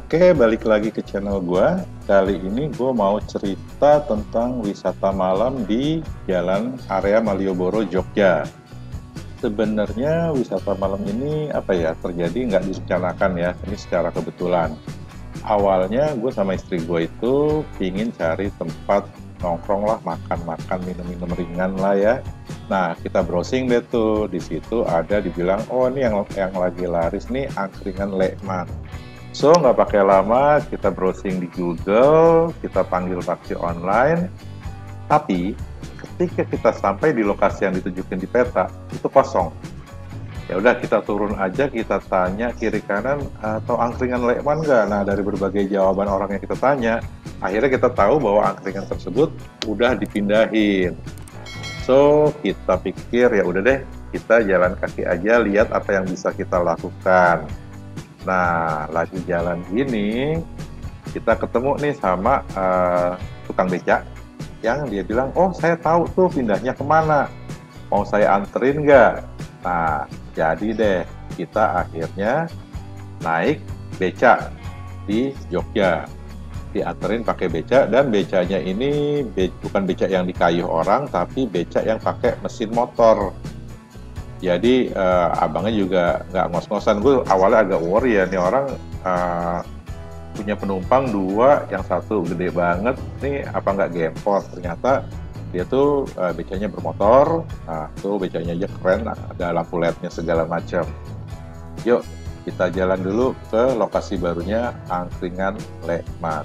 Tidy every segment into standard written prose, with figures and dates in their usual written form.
Oke, balik lagi ke channel gua. Kali ini gua mau cerita tentang wisata malam di Jalan Area Malioboro, Jogja. Sebenarnya wisata malam ini terjadi nggak direncanakan ya, ini secara kebetulan. Awalnya gue sama istri gue itu pingin cari tempat nongkrong lah, makan-makan, minum-minum ringan lah ya. Nah, kita browsing deh tuh, di situ ada dibilang, oh ini yang lagi laris nih angkringan Lekman. So, nggak pakai lama, kita browsing di Google, kita panggil taksi online, tapi ketika kita sampai di lokasi yang ditunjukin di peta, itu kosong. Ya udah, kita turun aja, kita tanya kiri kanan, atau angkringan Lekman nggak? Nah, dari berbagai jawaban orang yang kita tanya, akhirnya kita tahu bahwa angkringan tersebut udah dipindahin. So, kita pikir ya udah deh, kita jalan kaki aja, lihat apa yang bisa kita lakukan. Nah, lagi jalan gini, kita ketemu nih sama tukang becak yang dia bilang, oh saya tahu tuh pindahnya kemana, mau saya anterin nggak? Nah, jadi deh, kita akhirnya naik becak di Jogja, dianterin pakai becak, dan becaknya ini bukan becak yang dikayuh orang, tapi becak yang pakai mesin motor. Jadi abangnya juga nggak ngos-ngosan. Gue awalnya agak worry ya, nih orang punya penumpang dua, yang satu gede banget, nih apa nggak gempor. Ternyata dia tuh becaknya bermotor. Nah, tuh becaknya aja keren, ada lampu LED-nya segala macam. Yuk, kita jalan dulu ke lokasi barunya angkringan Lekman.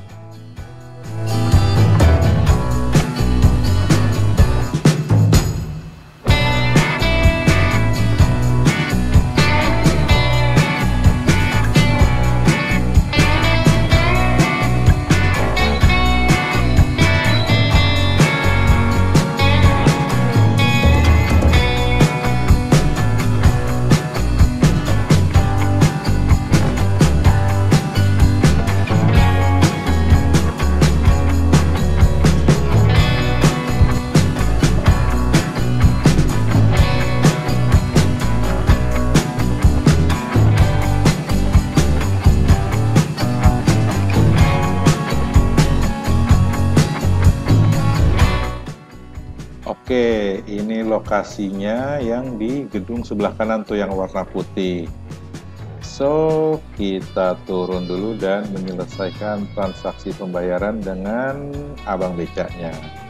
Oke, ini lokasinya yang di gedung sebelah kanan tuh yang warna putih. So, kita turun dulu dan menyelesaikan transaksi pembayaran dengan abang becaknya.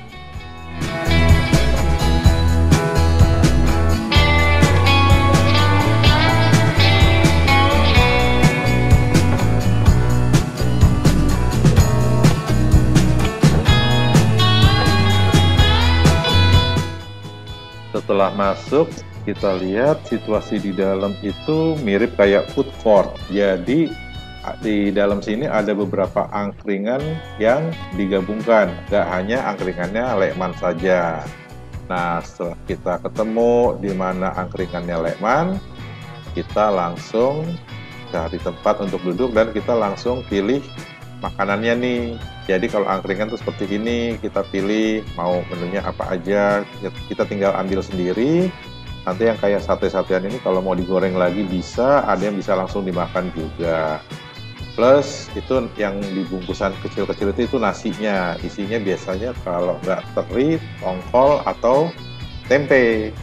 Setelah masuk, kita lihat situasi di dalam itu mirip kayak food court. Jadi di dalam sini ada beberapa angkringan yang digabungkan, nggak hanya angkringannya Lekman saja. Nah, setelah kita ketemu di mana angkringannya Lekman, kita langsung cari tempat untuk duduk dan kita langsung pilih makanannya nih. Jadi kalau angkringan tuh seperti ini, kita pilih mau menunya apa aja, kita tinggal ambil sendiri. Nanti yang kayak sate-satean ini kalau mau digoreng lagi bisa, ada yang bisa langsung dimakan juga. Plus itu yang dibungkusan kecil-kecil itu nasinya, isinya biasanya kalau nggak teri, tongkol atau tempe.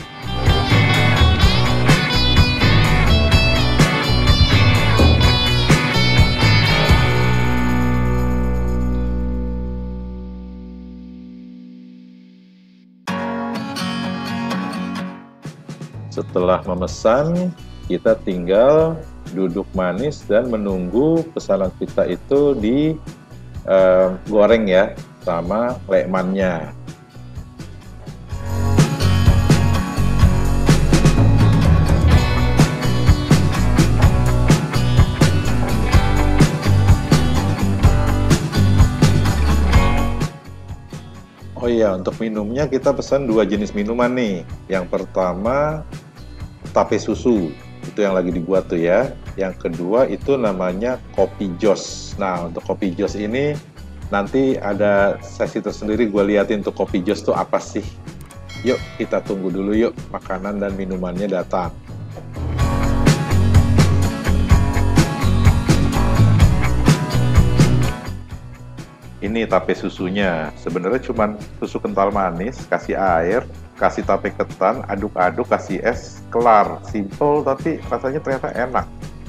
Setelah memesan, kita tinggal duduk manis dan menunggu pesanan kita itu digoreng ya sama Lekmannya. Oh iya, untuk minumnya kita pesan dua jenis minuman nih. Yang pertama tape susu, itu yang lagi dibuat tuh ya. Yang kedua itu namanya kopi jos. Nah, untuk kopi jos ini nanti ada sesi tersendiri, gue liatin tuh kopi jos tuh apa sih. Yuk kita tunggu dulu yuk, makanan dan minumannya datang. Ini tape susunya. Sebenarnya cuma susu kental manis, kasih air, kasih tape ketan, aduk-aduk, kasih es, kelar. Simple tapi rasanya ternyata enak.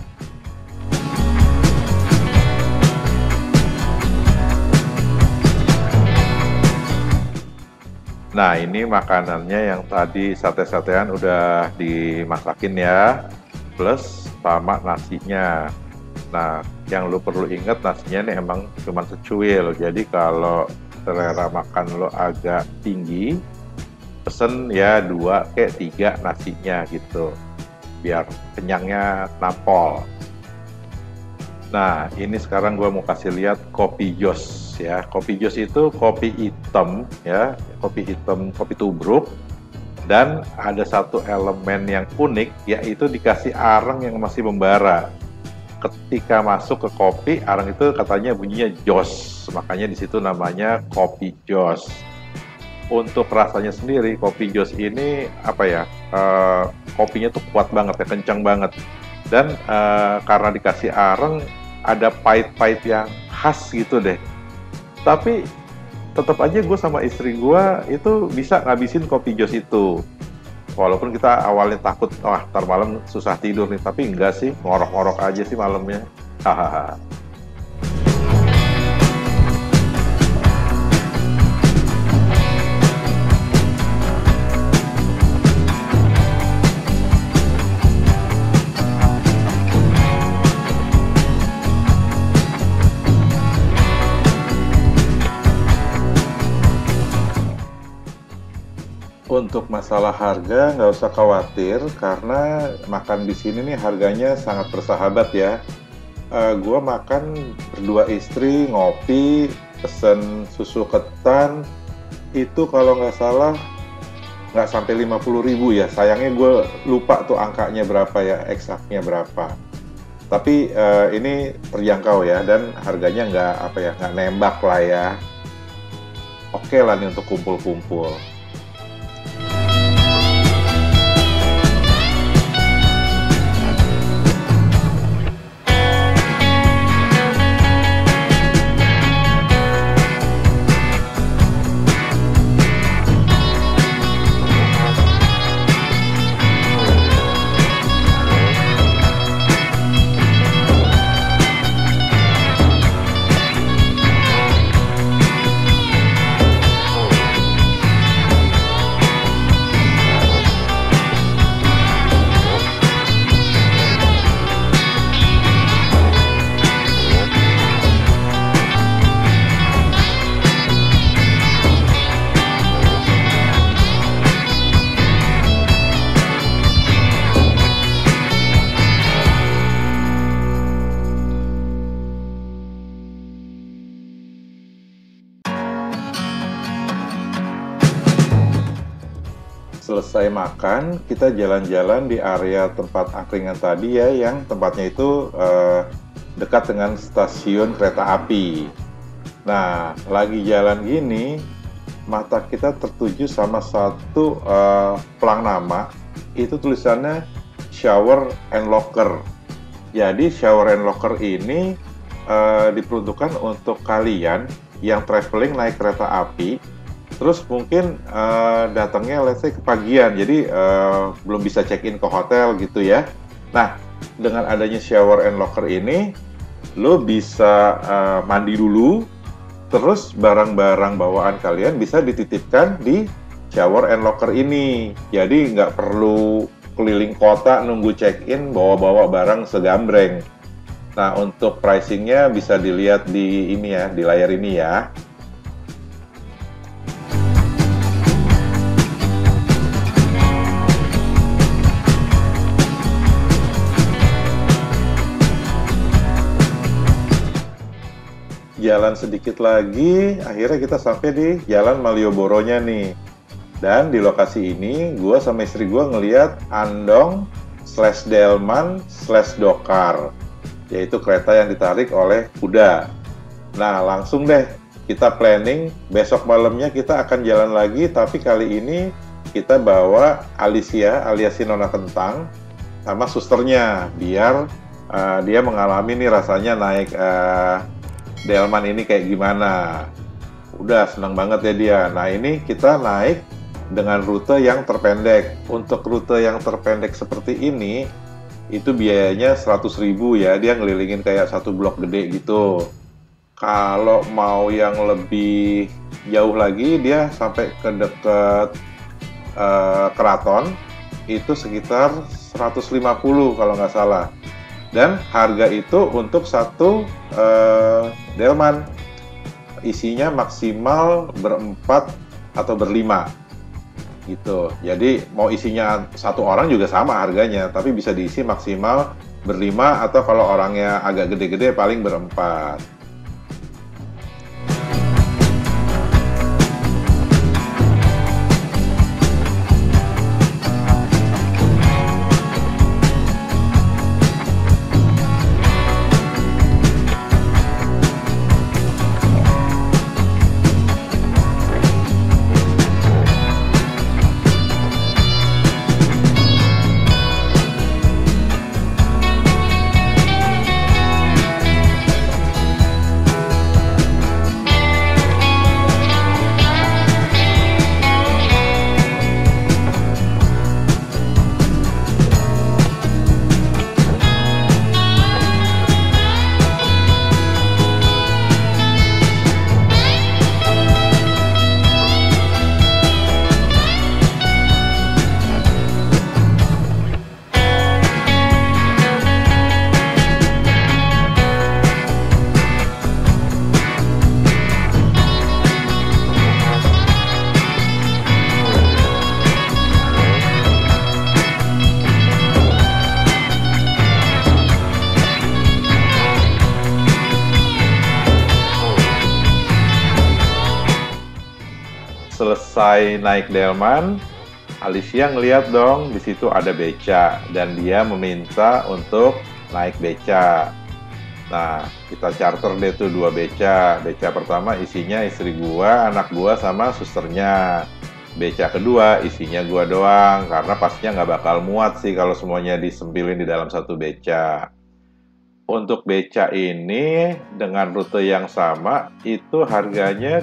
Nah, ini makanannya yang tadi sate-satean udah dimasakin ya, plus sama nasinya. Nah, yang lo perlu ingat nasinya nih emang cuma secuil. Jadi kalau selera makan lo agak tinggi, pesen ya 2 ke 3 nasinya gitu, biar kenyangnya nampol. Nah, ini sekarang gue mau kasih lihat kopi jos ya. Kopi jos itu kopi hitam ya, kopi hitam, kopi tubruk. Dan ada satu elemen yang unik, yaitu dikasih arang yang masih membara. Ketika masuk ke kopi, arang itu katanya bunyinya jos, makanya di situ namanya kopi jos. Untuk rasanya sendiri, kopi jos ini apa ya? Kopinya tuh kuat banget ya, kencang banget. Dan karena dikasih arang, ada pahit-pahit yang khas gitu deh. Tapi tetap aja gue sama istri gue itu bisa ngabisin kopi jos itu. Walaupun kita awalnya takut, wah ntar malam susah tidur nih, tapi enggak sih, ngorok-ngorok aja sih malamnya. Hahaha. Untuk masalah harga nggak usah khawatir karena makan di sini nih harganya sangat bersahabat ya. Gua makan berdua istri ngopi, pesen susu ketan itu kalau nggak salah nggak sampai 50.000 ya. Sayangnya gue lupa tuh angkanya berapa ya, eksaknya berapa. Tapi ini terjangkau ya dan harganya nggak apa ya, nggak nembak lah ya. Oke lah nih untuk kumpul-kumpul. Selesai makan, kita jalan-jalan di area tempat angkringan tadi ya, yang tempatnya itu dekat dengan stasiun kereta api. Nah, lagi jalan gini, mata kita tertuju sama satu pelang nama, itu tulisannya Shower and Locker. Jadi Shower and Locker ini diperuntukkan untuk kalian yang traveling naik kereta api, terus mungkin datangnya let's say kepagian, jadi belum bisa check-in ke hotel gitu ya. Nah, dengan adanya Shower and Locker ini, lo bisa mandi dulu, terus barang-barang bawaan kalian bisa dititipkan di Shower and Locker ini. Jadi nggak perlu keliling kota nunggu check-in bawa-bawa barang segambreng. Nah, untuk pricingnya bisa dilihat di ini ya, di layar ini ya. Jalan sedikit lagi, akhirnya kita sampai di Jalan Malioboro-nya nih. Dan di lokasi ini, gue sama istri gue ngeliat Andong/Delman/Dokar, yaitu kereta yang ditarik oleh kuda. Nah, langsung deh kita planning, besok malamnya kita akan jalan lagi, tapi kali ini kita bawa Alicia alias si Nona Kentang sama susternya, biar dia mengalami nih rasanya naik delman ini kayak gimana. Udah senang banget ya dia. Nah ini kita naik dengan rute yang terpendek. Untuk rute yang terpendek seperti ini, itu biayanya 100.000 ya. Dia ngelilingin kayak satu blok gede gitu. Kalau mau yang lebih jauh lagi, dia sampai ke dekat keraton, itu sekitar 150 kalau nggak salah. Dan harga itu untuk satu delman. Isinya maksimal berempat atau berlima gitu. Jadi mau isinya satu orang juga sama harganya, tapi bisa diisi maksimal berlima atau kalau orangnya agak gede-gede paling berempat. Selesai naik delman, Alicia ngeliat dong di situ ada beca dan dia meminta untuk naik beca. Nah, kita charter deh tuh 2 beca. Beca pertama isinya istri gua, anak gua sama susternya. Beca kedua isinya gua doang karena pastinya nggak bakal muat sih kalau semuanya disempilin di dalam satu beca. Untuk beca ini dengan rute yang sama itu harganya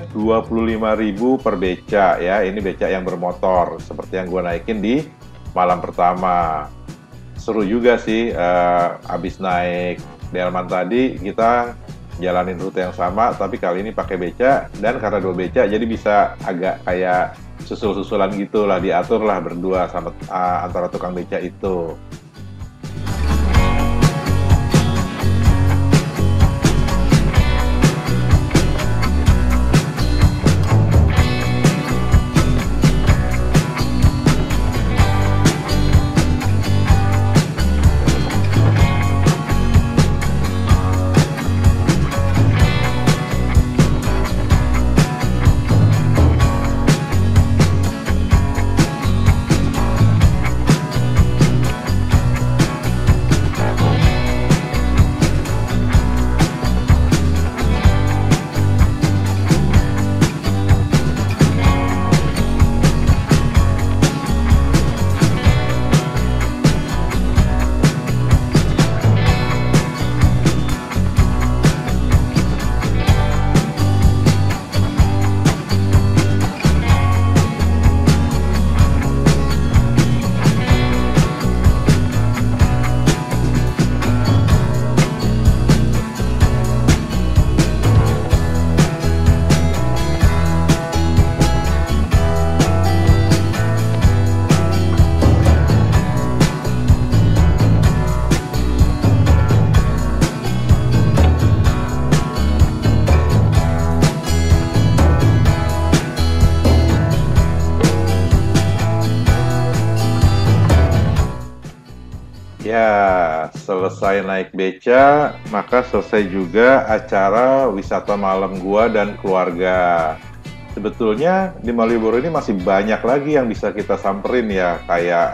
25.000 per beca ya. Ini beca yang bermotor seperti yang gue naikin di malam pertama. Seru juga sih, abis naik delman tadi kita jalanin rute yang sama tapi kali ini pakai beca, dan karena 2 beca jadi bisa agak kayak susul-susulan gitu lah, diatur lah berdua sama antara tukang beca itu. Ya, selesai naik beca, maka selesai juga acara wisata malam gua dan keluarga. Sebetulnya di Malioboro ini masih banyak lagi yang bisa kita samperin ya, kayak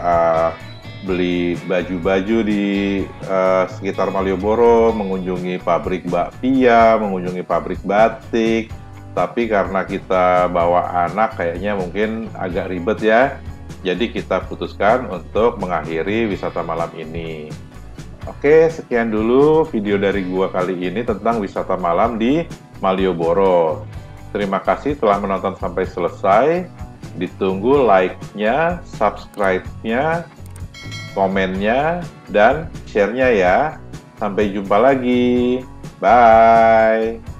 beli baju-baju di sekitar Malioboro, mengunjungi pabrik bakpia, mengunjungi pabrik batik. Tapi karena kita bawa anak kayaknya mungkin agak ribet ya. Jadi kita putuskan untuk mengakhiri wisata malam ini. Oke, sekian dulu video dari gua kali ini tentang wisata malam di Malioboro. Terima kasih telah menonton sampai selesai. Ditunggu like-nya, subscribe-nya, komennya, dan share-nya ya. Sampai jumpa lagi. Bye.